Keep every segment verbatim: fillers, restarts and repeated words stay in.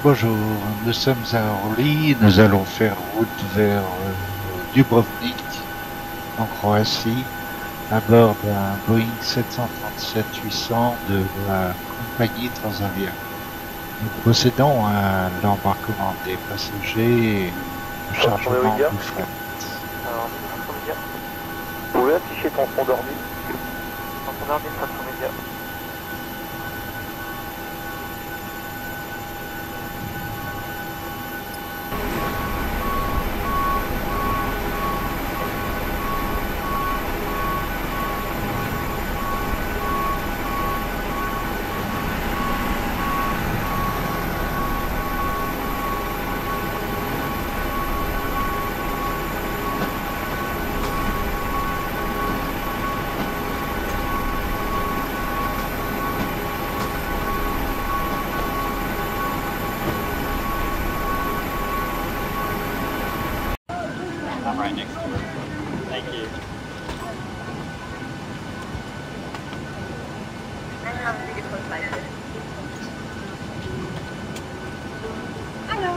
Bonjour, nous sommes à Orly, nous allons faire route vers euh, Dubrovnik, en Croatie, à bord d'un Boeing sept cent trente-sept huit cents de la compagnie Transavia. Nous procédons à l'embarquement des passagers et au chargement du fret. Alors, Transmédia. Vous pouvez afficher ton fond d'ordi Ton fond d'ordi, Transmédia. I'm right next to her. Thank you. Hello.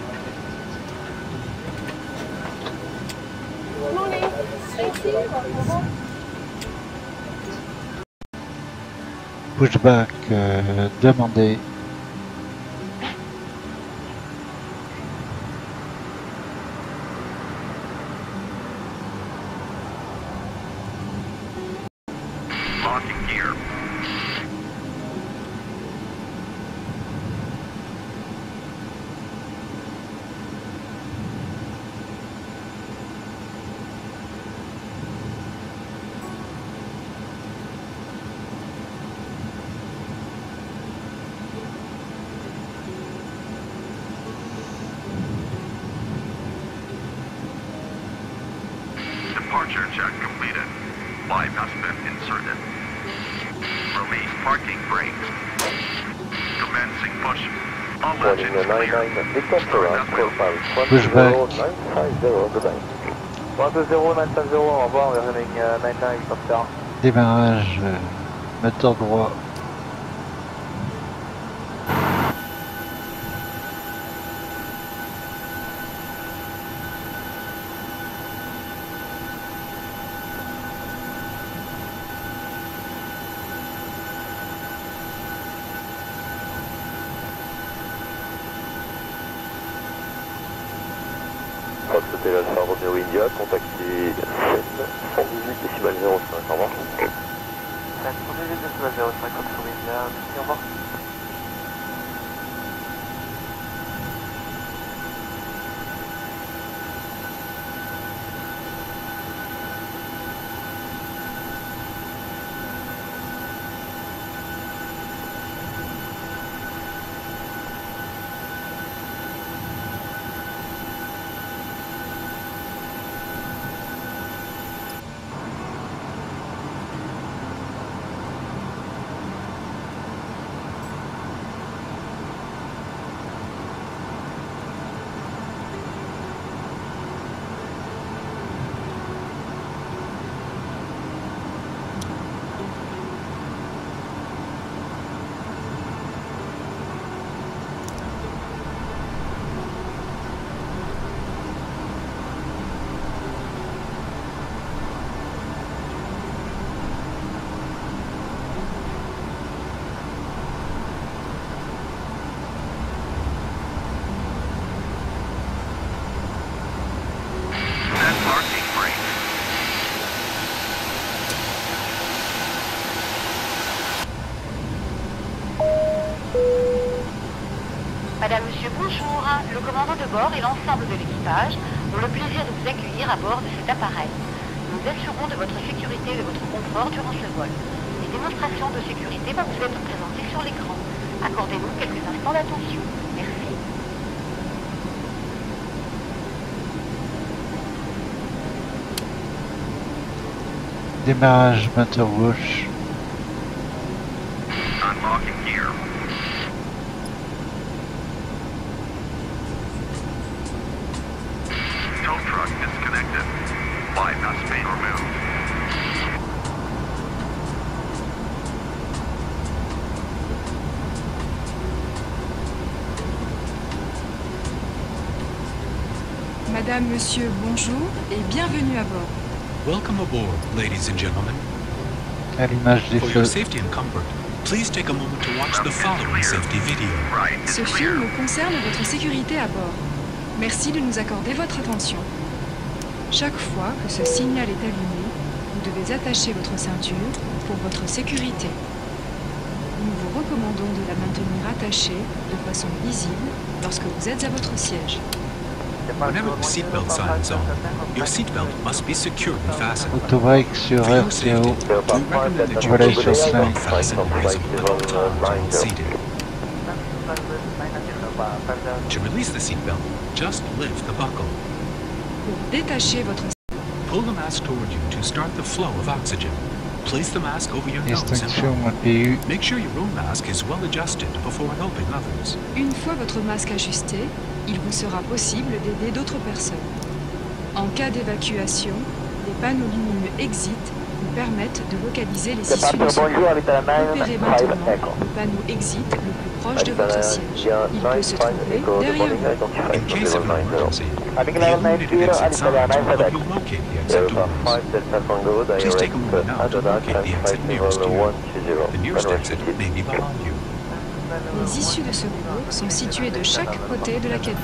Morning. Pushback euh, demandé. Launching gear. Departure check completed. Bypass pin inserted. Release parking brakes. Commencing push. All Warning engines nine clear. nine, Victor Florence, call five one two Pushback. zero nine five zero, goodbye. one two zero nine five zero, au revoir, we're having uh, nine nine, Victor Florence. Démarrage, euh, moteur droit. Fox Hotel Alpha Romeo India, contactez Seine cent dix-huit décibel zéro cinq, au revoir. Seine cent dix-huit décibel zéro cinq, Romeo India, merci, au revoir. Set parking brakes. Madame, Monsieur, bonjour. Le commandant de bord et l'ensemble de l'équipage ont le plaisir de vous accueillir à bord de cet appareil. Nous nous assurons de votre sécurité et de votre confort durant ce vol. Des démonstrations de sécurité vont vous être présentées sur l'écran. Accordez-nous quelques instants d'attention. Merci. Démarrage, moteur gauche. Unlocking gear. Tow truck disconnected. Bypass pin removed. Madame, Monsieur, bonjour et bienvenue à bord. Welcome aboard, ladies and gentlemen. À l'image des For your feux. safety and comfort, please take a moment to watch the following safety video. Ce film concerne votre sécurité à bord. Merci de nous accorder votre attention. Chaque fois que ce signal est allumé, vous devez attacher votre ceinture pour votre sécurité. Nous vous recommandons de la maintenir attachée de façon visible lorsque vous êtes à votre siège. Whenever the seatbelt sign is on, your seatbelt must be securely fastened. Autobike sur For your R T safety, O. we recommend that you Voilà, keep sur your cinq. seatbelt fastened visible at all times while seated. To release the seatbelt, just lift the buckle. Pour détacher votre Pull the mask toward you to start the flow of oxygen. Place the mask over your nose and Extinction mouth. A P U. Make sure your own mask is well adjusted before helping others. Une fois votre masque ajusté, il vous sera possible d'aider d'autres personnes. En cas d'évacuation, les panneaux lumineux Exit vous permettent de localiser les issues de secours. Repérez maintenant le panneau Exit le plus proche de votre siège. Il peut se trouver derrière vous. In case of an emergency, the illuminated exit signs will help you locate the exit doors. Please take a moment now to locate the exit nearest to you. The nearest exit may be behind you. Les issues de secours sont situées de chaque côté de la cabine.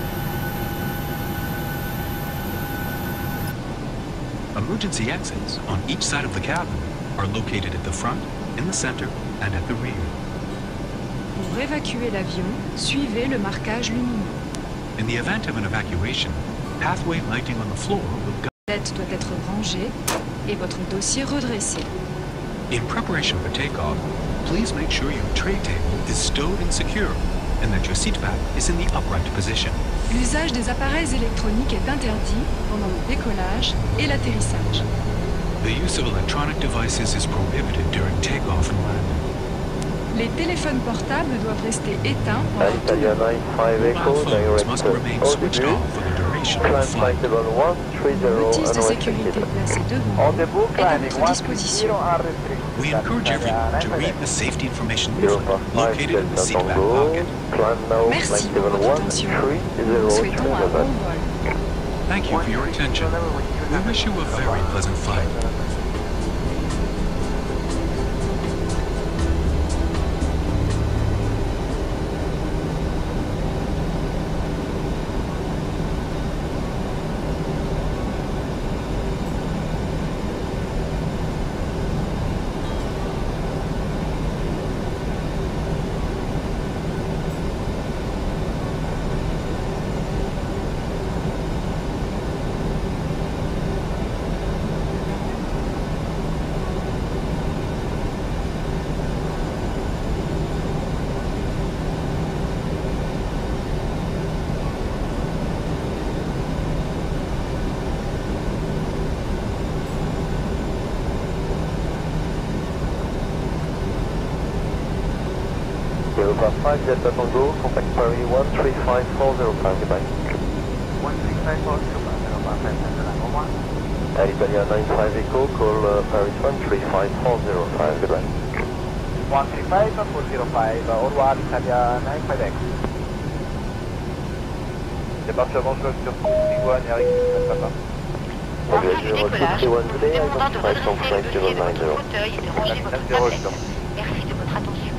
Emergency exits on each side of the cabin are located at the front, in the center, and at the rear. Pour évacuer l'avion, suivez le marquage lumineux. In the event of an evacuation, pathway lighting on the floor will guide. La tête doit être rangée et votre dossier redressé. In preparation for takeoff, please make sure your tray table is stowed and secure, and that your seat back is in the upright position. L'usage des appareils électroniques est interdit pendant le décollage et l'atterrissage. The use of electronic devices is prohibited during takeoff and landing. Les téléphones portables doivent rester éteints pendant tout le Alitalia vol. nine five Echo, Mobile phones direct must to remain switched Audible, off for the duration of the climb flight. flight level one three Une zero notice de sécurité unrestricted. placée devant vous est à votre disposition. We encourage everyone to read the safety information zero leaflet five five located in the Delta seat back Tango, pocket. climb now Merci flight pour level votre one attention. three Nous zero vous three souhaitons un bon seven. vol. Thank you for your attention. We wish you a very pleasant flight. zero five five Delta Tango, contact Paris one three five four zero five, goodbye. one three five four zero five, Alitalia nine five Echo, call uh, Paris one three five four zero five, goodbye. one three five four zero five, au revoir Alitalia nine five Echo. Départure dangereuse sur Iguane, Eric, papa. En cas de décollage, nous vous demandons de redresser le dossier de votre fauteuil et de ranger votre tablette. Merci de votre attention.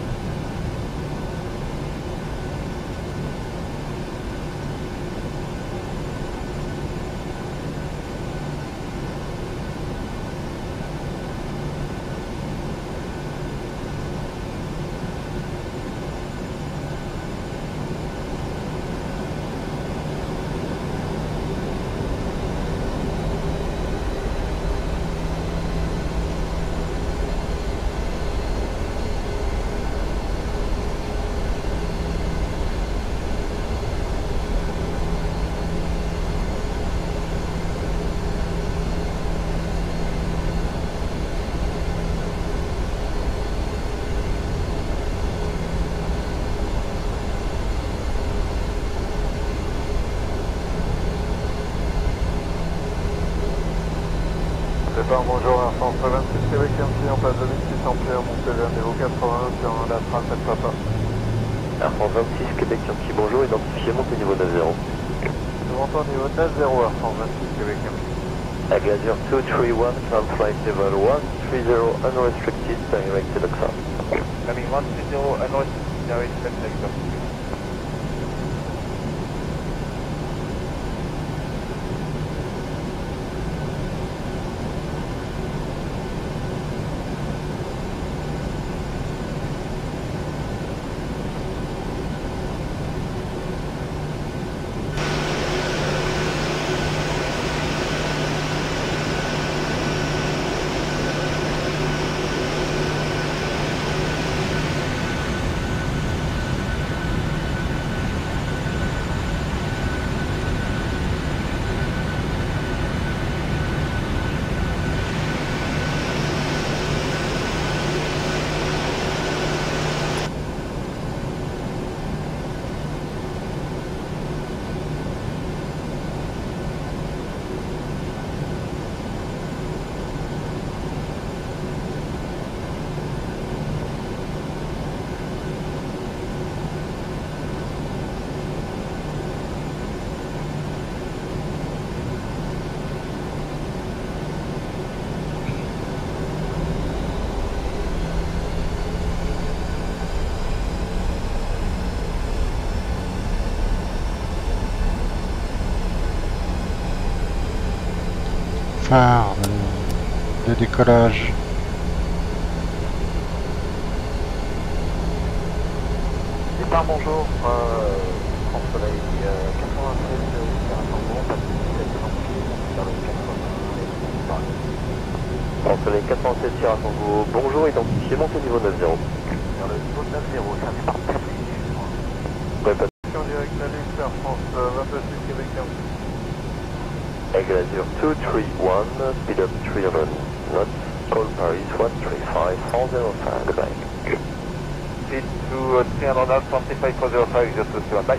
Départ, bonjour, Air France vingt-six, Québec M C en place de mille six cents pieds, montée vers niveau quatre-vingts sur la trace Papa. Air France vingt-six, Québec M C, bonjour, identifié, montée niveau neuf zéro. Toronto niveau neuf zéro heure cent vingt-six Québec. Agadir two three one, climb flight level one three zero unrestricted, direct to the cloud. Climbing one three zero unrestricted, direct to the cloud. Phare de, de décollage. Départ bonjour, euh, France Soleil euh, quatre-vingt-treize Sierra Tango, pas de dix-sept cents pieds, vers le quatre-vingt-treize Paris. France Soleil quatre-vingt-sept Sierra Tango, bonjour, identifié, montée niveau neuf zéro. Vers le niveau neuf zéro, ça départ Paris. Répétition direct à l'extérieur, France vingt-six Québec. Agadir two three one, speed up three hundred knots, call Paris one three five four zero five, goodbye. Speed to uh, three hundred knots, one three five four zero five, just to stand by.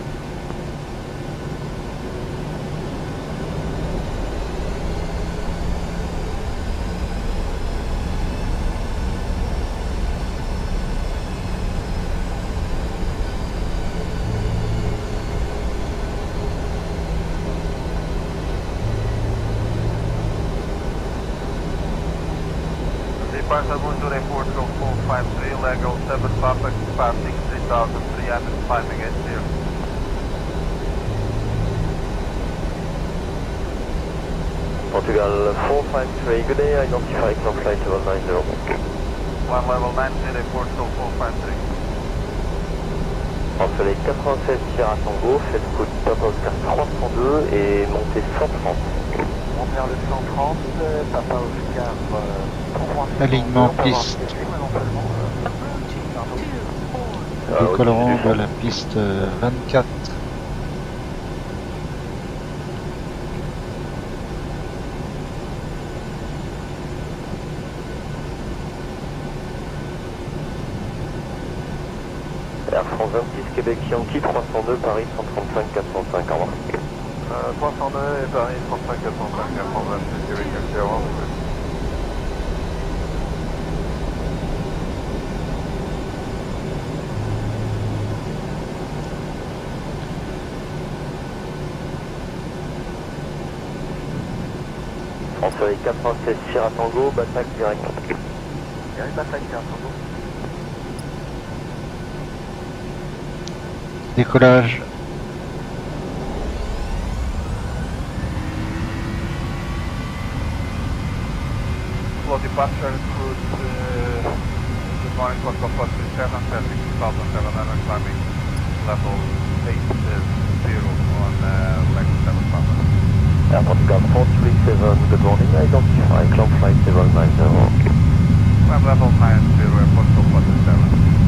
Bonjour Airport four five three, legal seven Papa, passing three thousand three hundred, climbing at zero. Portugal four five three, good day, identify climb flight level nine zero. One level nine zero, Airport four five three. Soleil quatre-vingt-sept Sierra Tango, faites route Papa Oscar trois cent deux et montez cent trente. On vers le cent trente, Papa Oscar euh, Alignement piste. Décollerons de la piste vingt-quatre. Air France vingt-six Québec Yankee trois cent deux Paris cent trente-cinq quatre cent cinq, au revoir. Euh, trois cent deux et Paris trente-cinq quatre cent cinq, Air France vingt-six Québec Yankee, au revoir. France Soleil quatre-vingt-seize Sierra Tango, Batak direct. Direct Batak Sierra Tango. Décollage. Slow departure cruise, uh, good morning, Foxtrot four three seven, traffic two thousand seven hundred, climbing level eight zero on uh, leg seven Papa. Air Portugal four three seven, good morning, identify climb flight level nine zero. Climb level nine zero, Air Portugal four three seven.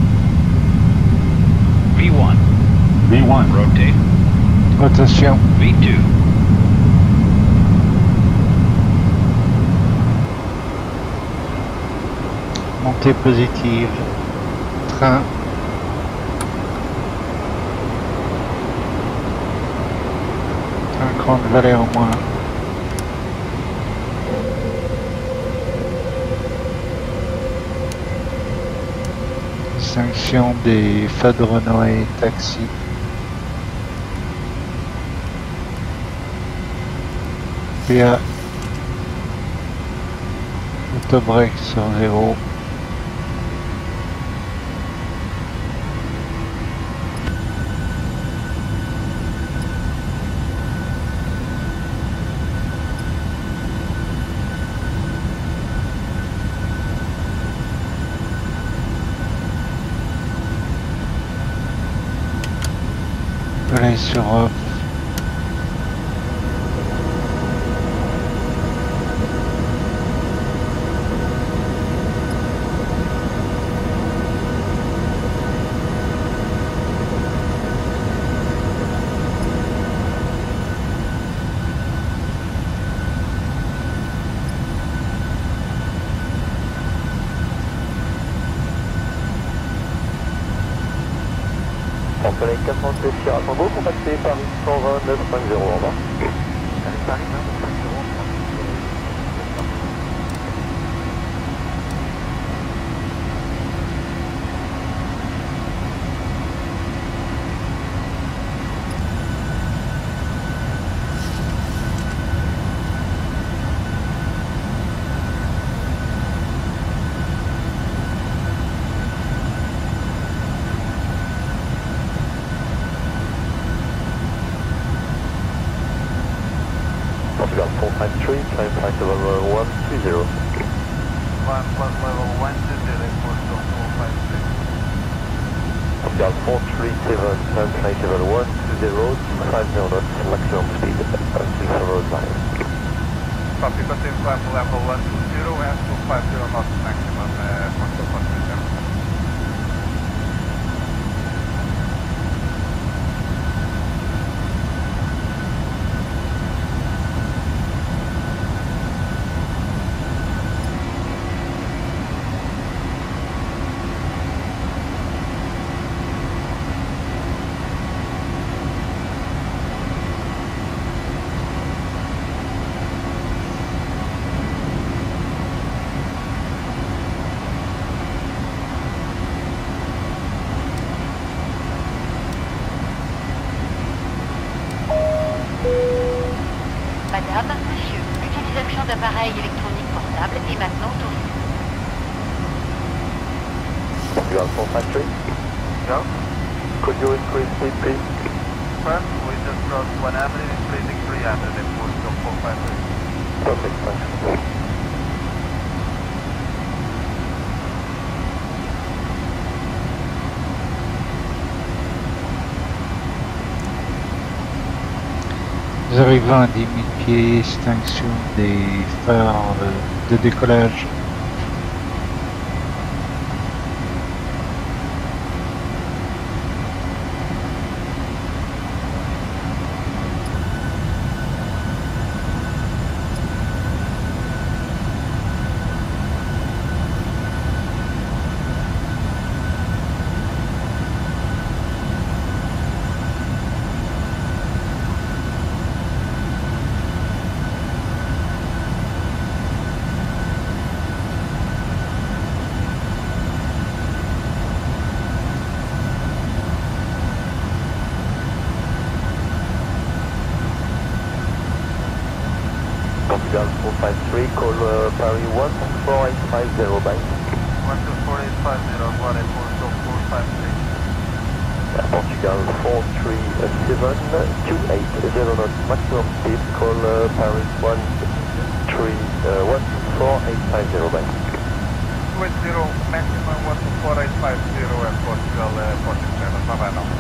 V one. V one, rotate. Rotation. V two. Montée positive. Train. Un cran de valet en moins. Sanction des Fadrenois et taxis. P A. Autobreak sur zéro. Play sur off. Soleil quatre cent seize Sierra Tango, contacté Paris cent vingt neuf cinq zéro, au revoir. Paris neuf cinq zéro. four five three, climb flight level one two zero. Climb flight level one two zero, four five three. Portugal four three seven, climb flight level one two zero, five zero knots, maximum speed, until several times. Copy, continue climb level one two zero and two five zero knots maximum, uh, Portugal one two zero. Madame, monsieur, l'utilisation d'appareils électroniques portables est maintenant autorisée. Portugal four five three. Go. Could you increase speed, please? First, we just crossed one hundred, increasing three hundred and Portugal four five three. Perfect, thanks. Nous arrivons à dix mille pieds, extinction des phares de décollage. Portugal four five three, call uh, Paris one four eight five zero, bye. one two four eight five zero, one eight Portugal four five three. Uh, Portugal four three seven, two eight zero knots, maximum speed, call uh, Paris one three, uh, one two four eight five zero, bye. two eight zero, maximum one two four eight five zero and Portugal uh, forty-seven, bye bye now.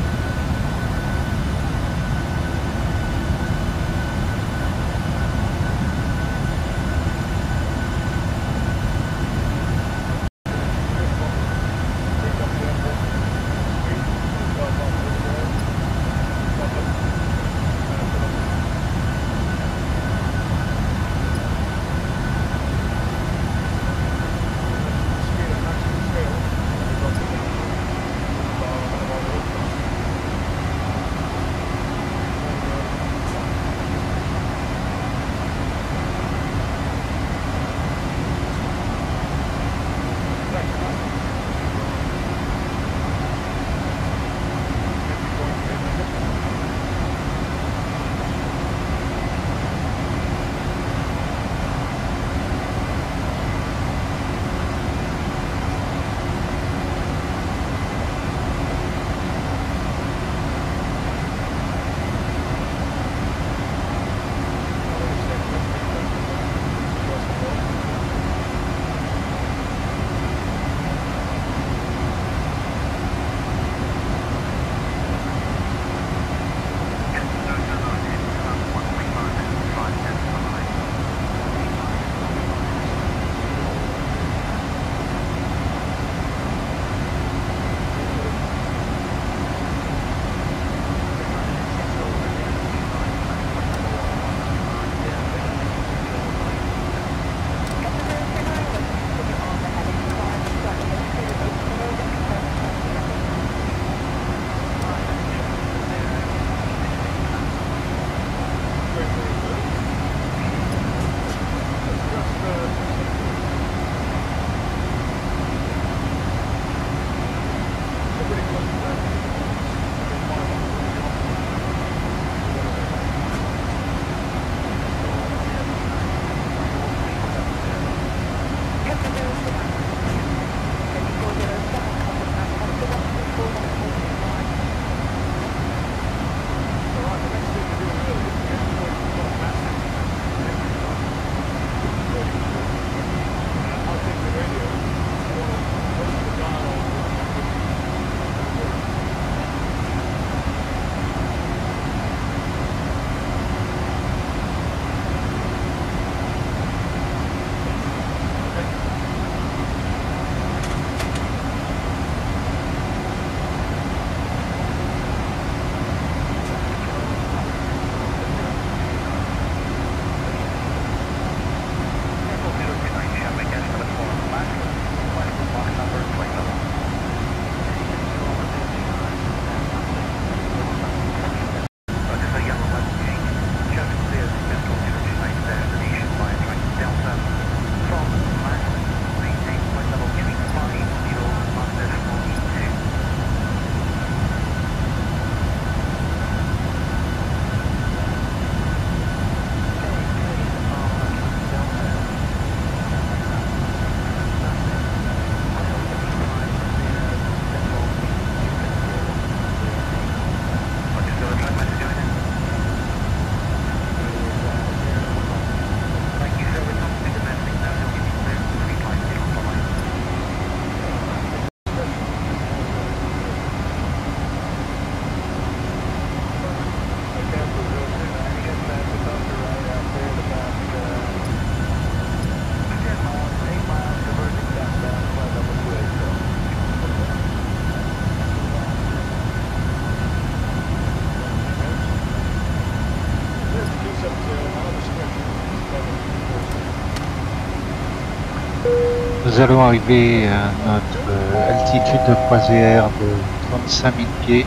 Nous allons arriver à notre euh, altitude de croisière de trente-cinq mille pieds.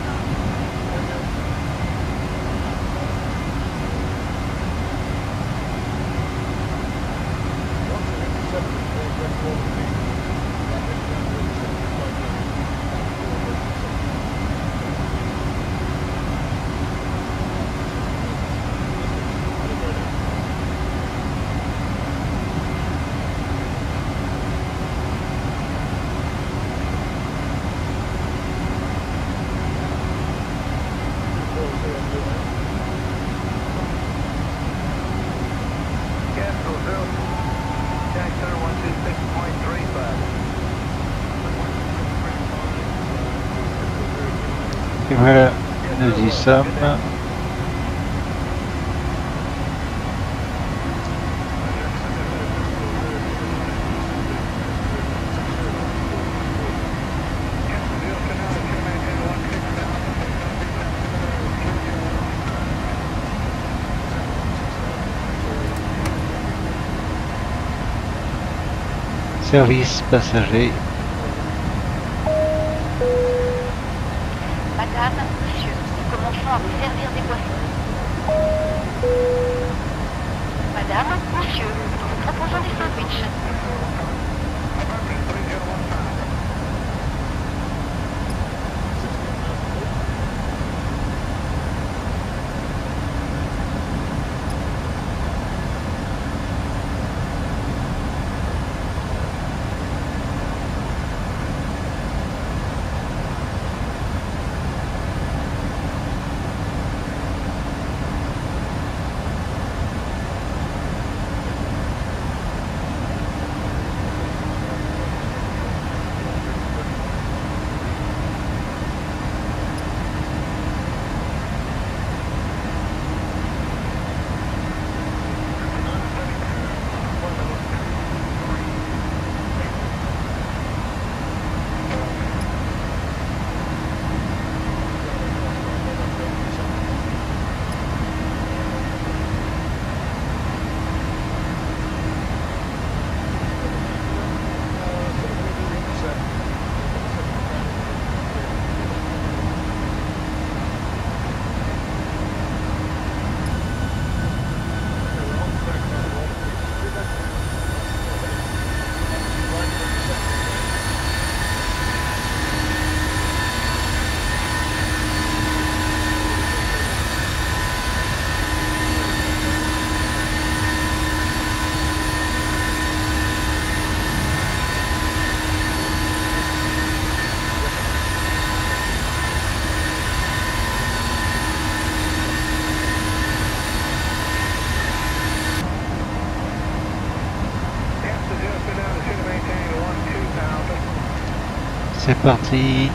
Et voilà, nous y sommes. Service passager. Madame, monsieur, nous commençons à vous servir des boissons. Madame, monsieur, nous vous proposons des sandwichs. C'est parti.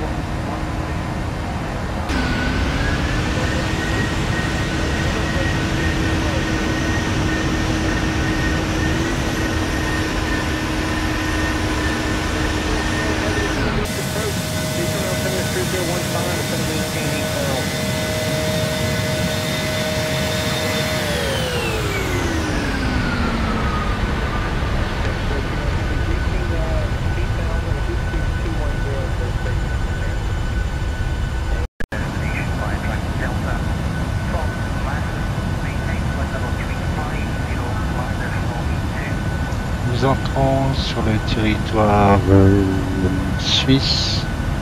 Nous entrons sur le territoire euh, suisse.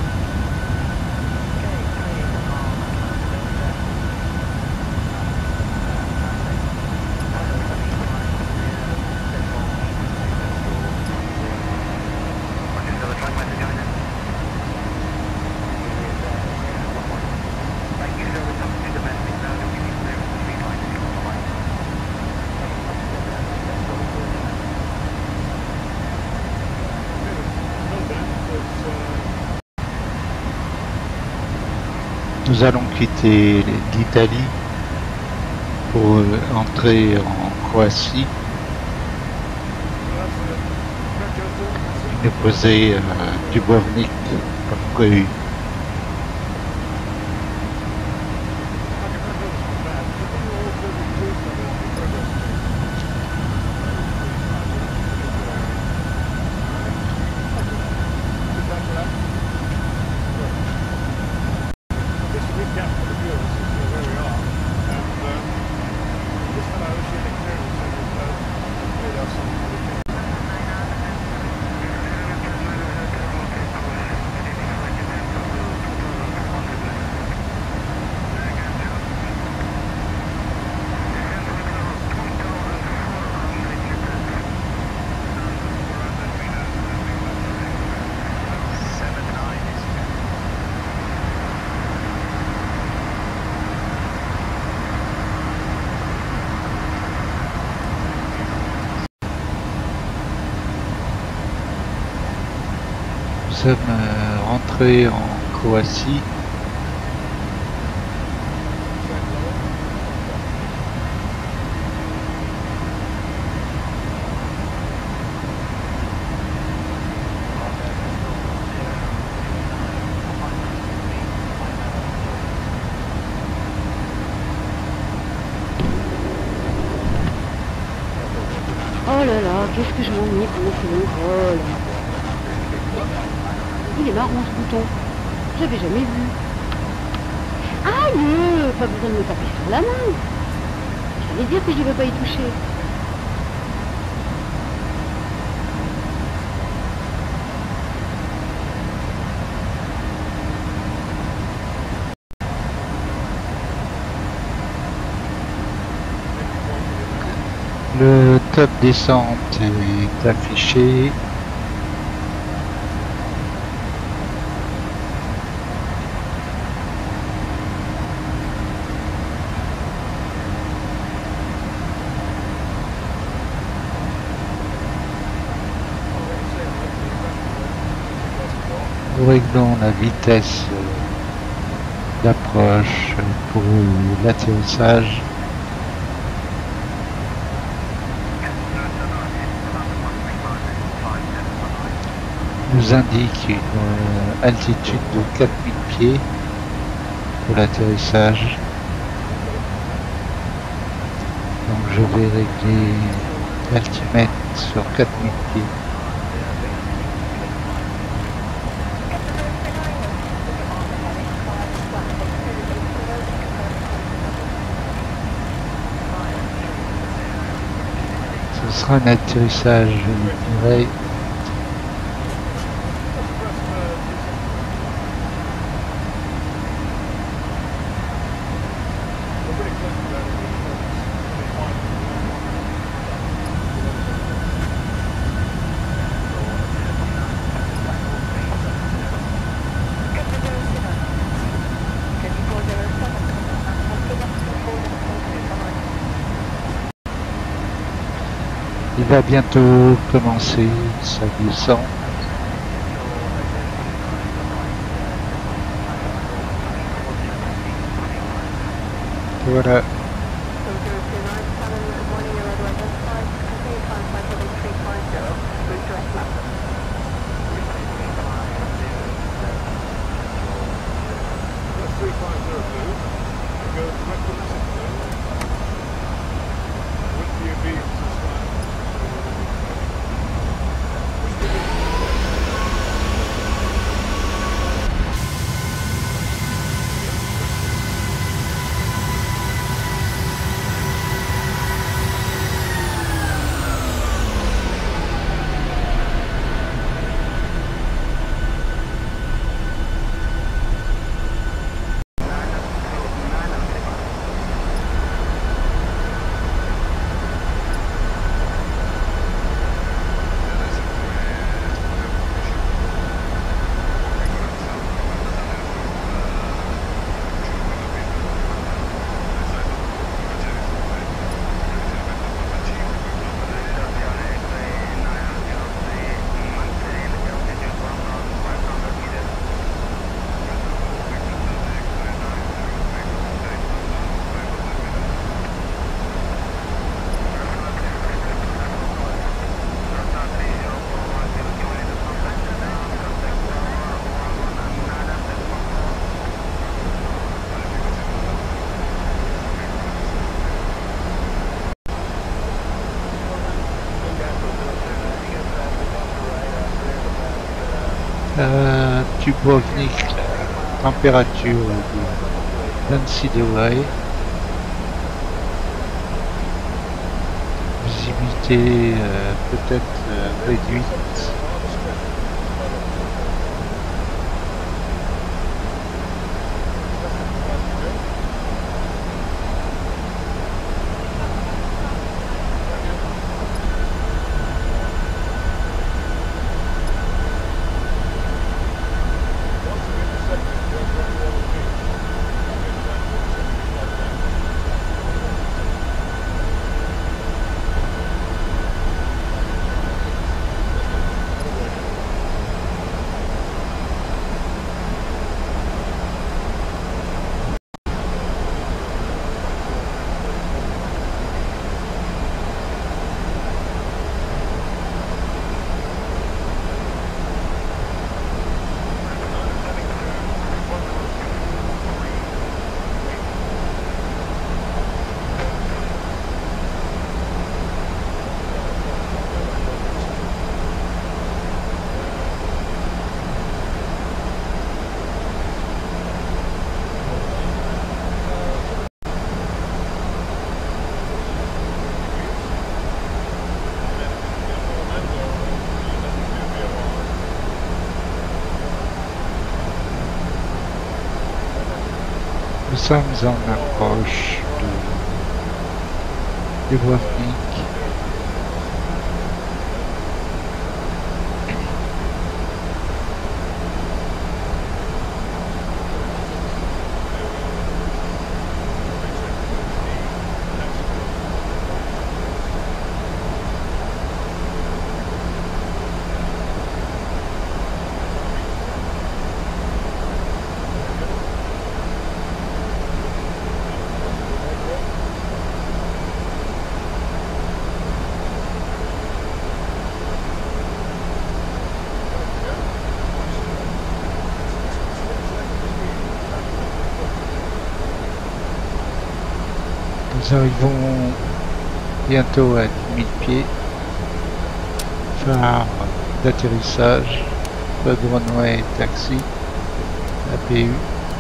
Nous allons quitter l'Italie pour entrer en Croatie et déposer euh, Dubrovnik comme prévu. sommes euh, rentrés en Croatie. Oh là là, qu'est-ce que je m'ennuie pendant ce long vol. Il est marrant ce bouton. J'avais jamais vu. Aïe, pas besoin de me taper sur la main. J'allais dire que je ne vais pas y toucher. Le top descente est affiché. Nous réglons la vitesse d'approche pour l'atterrissage. Nous indique une euh, altitude de quatre mille pieds pour l'atterrissage. Donc je vais régler l'altimètre sur quatre mille pieds. Ce sera un atterrissage, je dirais, il va bientôt commencer sa descente. Voilà. Euh, Dubrovnik, température de vingt-six degrés, visibilité euh, peut-être euh, réduite. Nous sommes en approche de Dubrovnik. Nous arrivons bientôt à dix mille pieds. Phare d'atterrissage, Road Runway Taxi, A P U.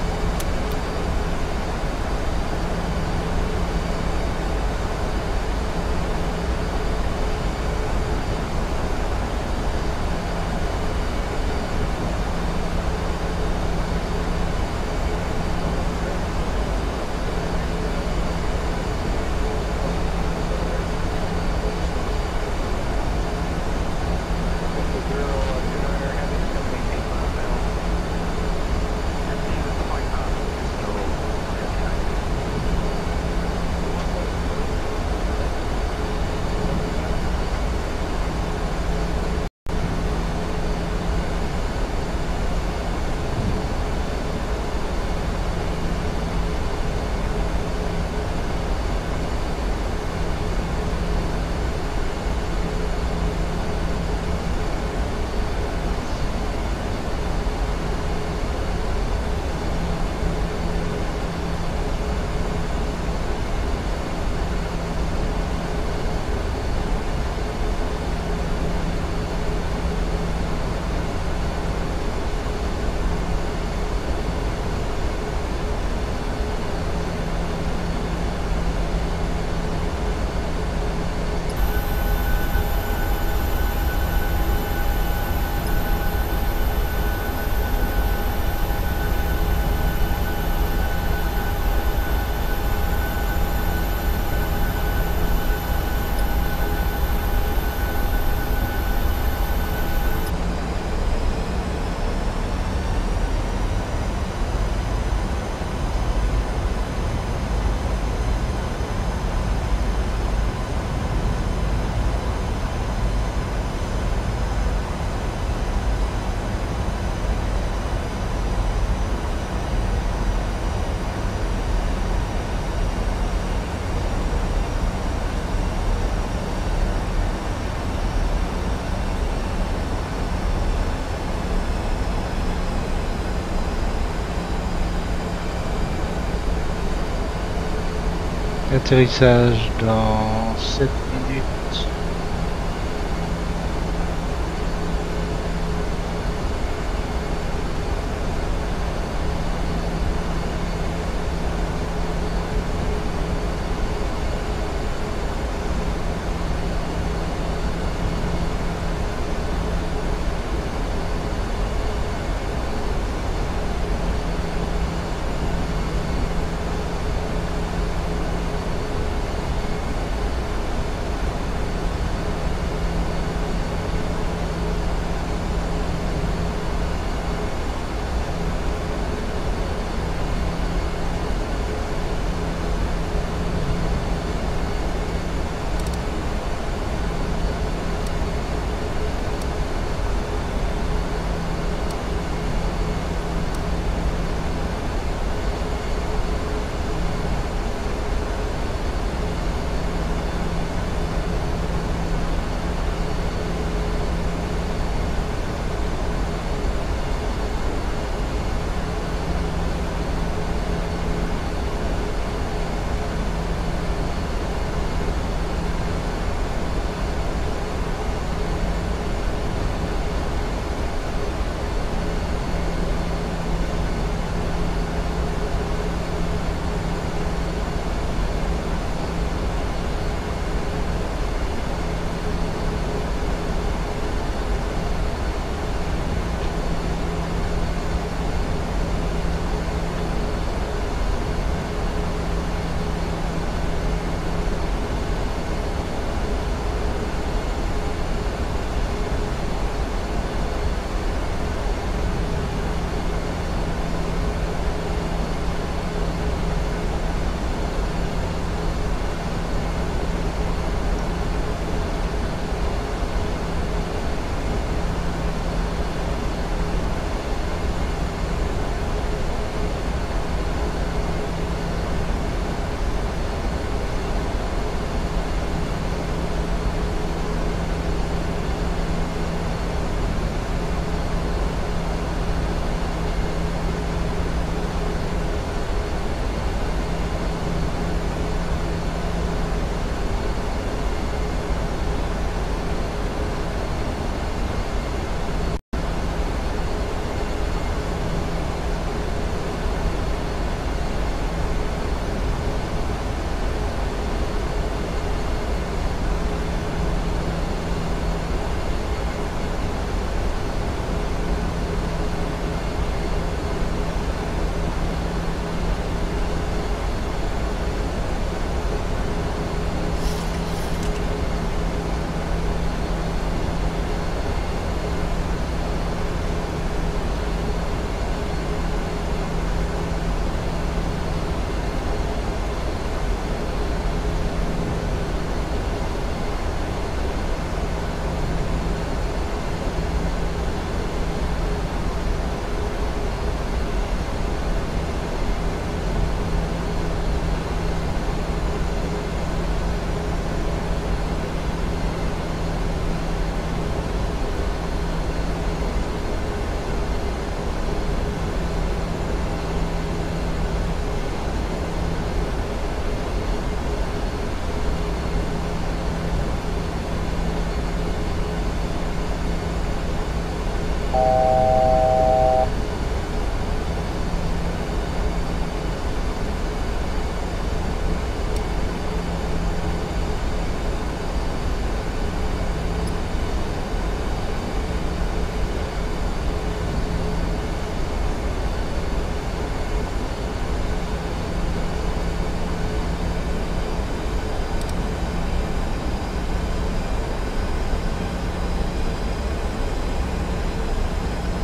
Atterrissage dans sept minutes.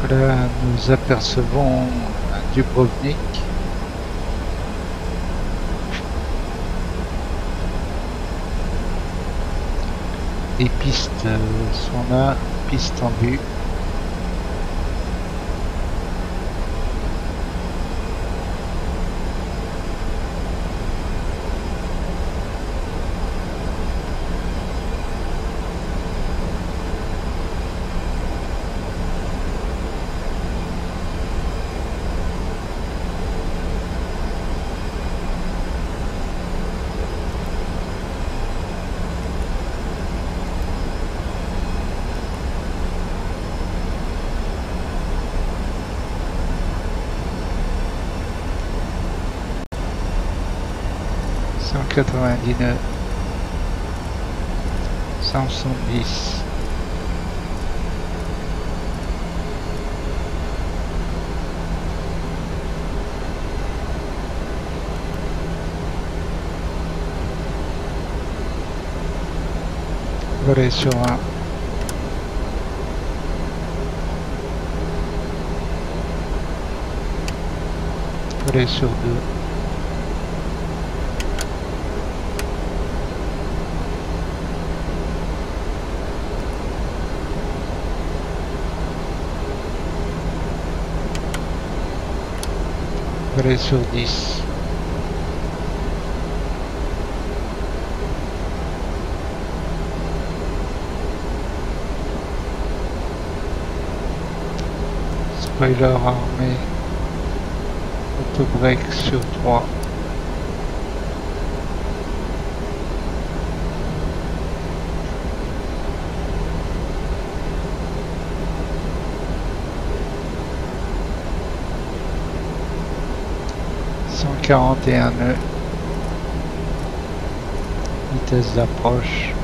Là, nous apercevons Dubrovnik. Les pistes sont là, pistes en vue. cent quatre-vingt-dix-neuf, cent soixante-dix. Volet sur un. Volet sur deux. Volet sur dix. Spoiler armé. Auto-break sur trois. cent quarante et un nœuds. Vitesse d'approche.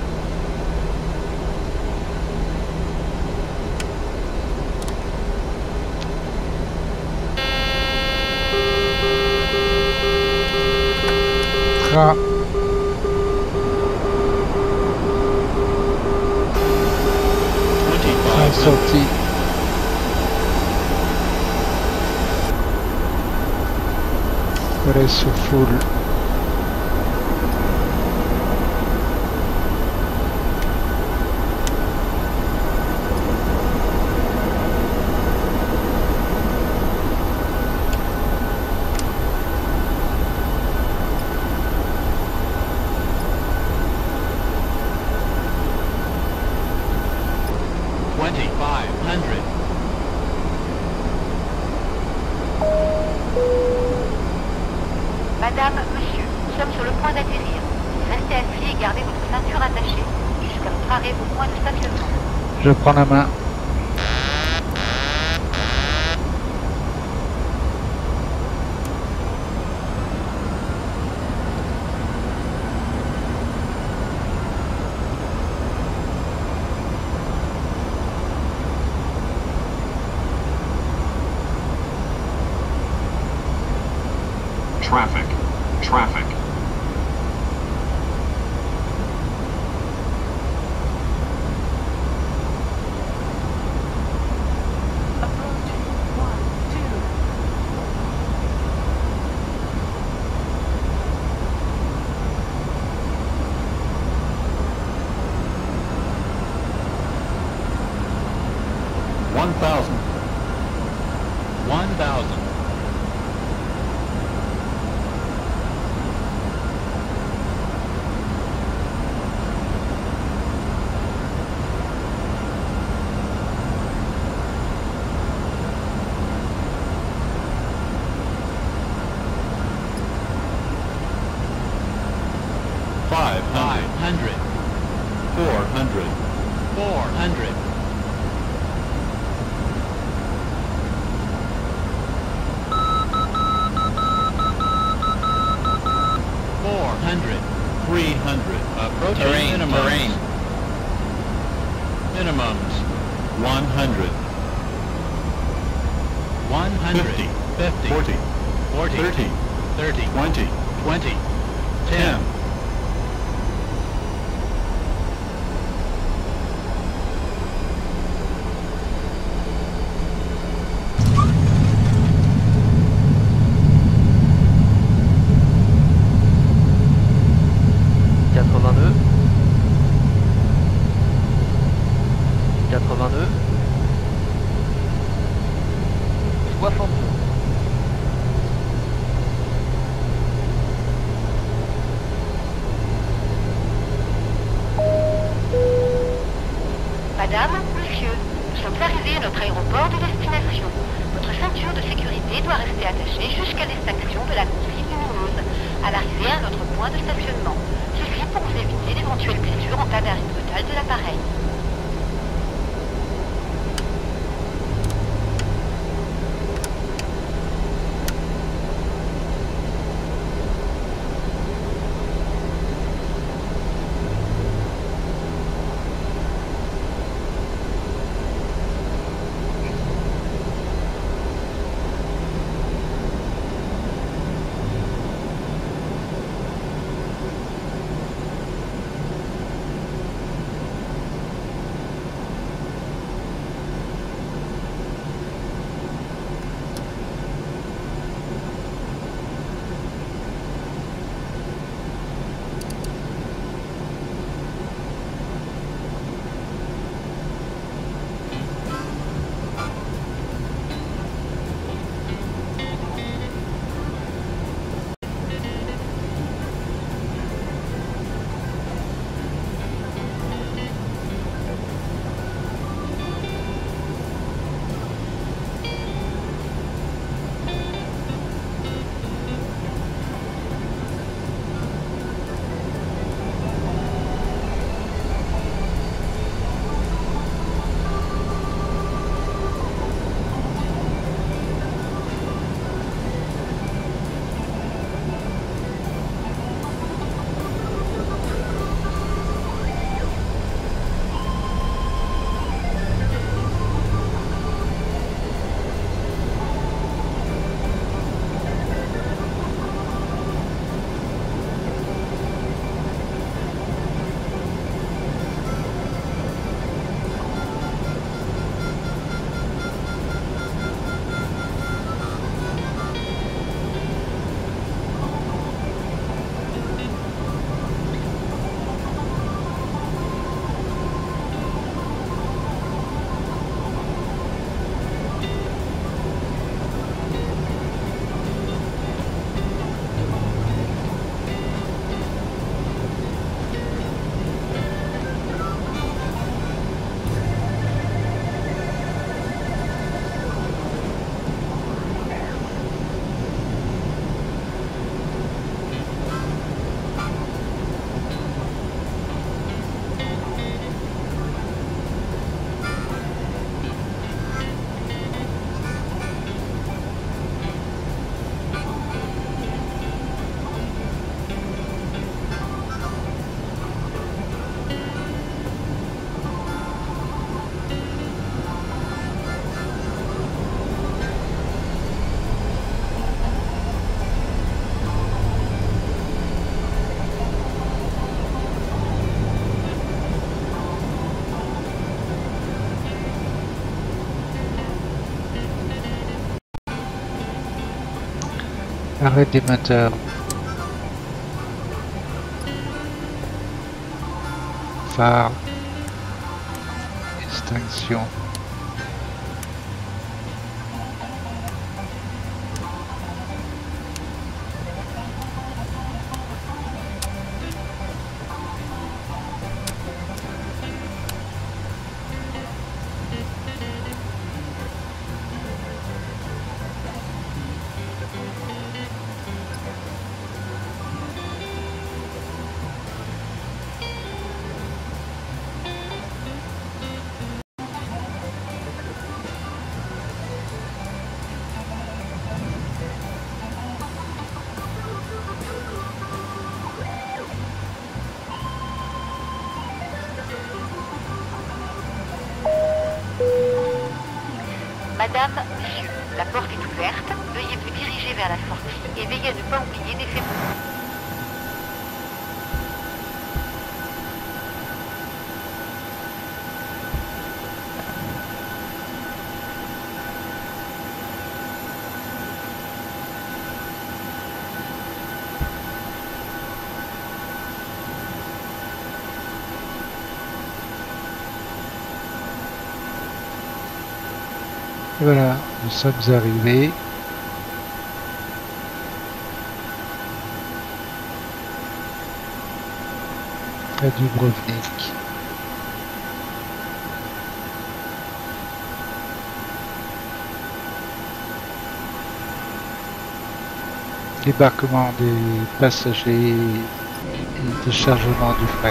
Train. Train sorti. Volet sous full. Madame, monsieur, nous sommes sur le point d'atterrir. Restez assis et gardez votre ceinture attachée jusqu'à votre arrêt au point de stationnement. Je prends la main. Traffic. Traffic. One thousand. One thousand. Five hundred. Four hundred. Four hundred. Four hundred. Three hundred. Approaching terrain, minimums. Terrain. Minimums. One hundred. One hundred. Fifty. Fifty. Forty. Forty. Thirty. Thirty. Twenty. Twenty. Ten. un nœud. soixante. Madame, monsieur, nous sommes arrivés à notre aéroport de destination. Votre ceinture de sécurité doit rester attachée jusqu'à l'extinction de la consigne lumineuse, à l'arrivée à notre point de stationnement. Ceci pour vous éviter d'éventuelles blessures en cas d'arrêt brutal de l'appareil. Arrêt des moteurs. Phare. Extinction. Madame, monsieur, la porte est ouverte. Veuillez vous diriger vers la sortie et veillez à ne pas oublier d'effectuer. Et voilà, nous sommes arrivés. À Dubrovnik. Débarquement des passagers et déchargement du fret.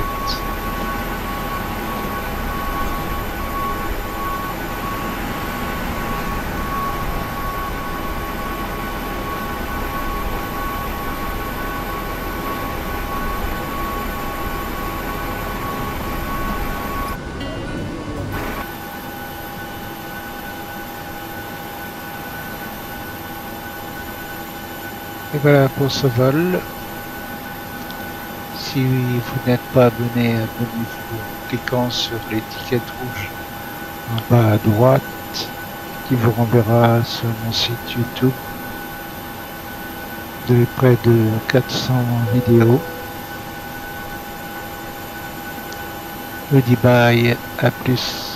Et voilà pour ce vol. Si vous n'êtes pas abonné, abonnez-vous en cliquant sur l'étiquette rouge en bas à droite qui vous renverra sur mon site YouTube de près de quatre cents vidéos. Je vous dis bye, à plus.